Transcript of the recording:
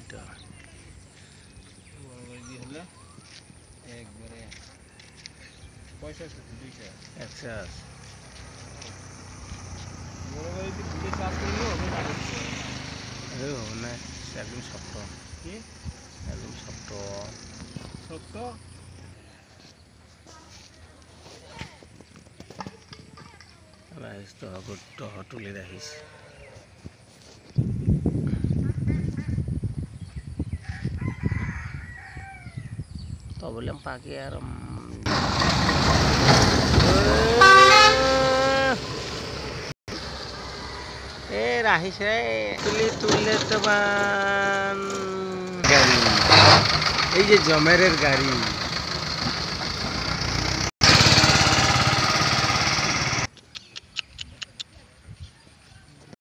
এটা একবারে পয়সা দুইটা আচ্ছা বড় গাড়ি দিয়ে ঘুরে চাষ করলেও হবে না হবে না একদম শক্ত কি একদম শক্ত শক্ত ৰাইজটো আগত তুলি ৰাখিছে problem pagi aram rahise তুলে teman গাড়ি এই যে জমেরের গাড়ি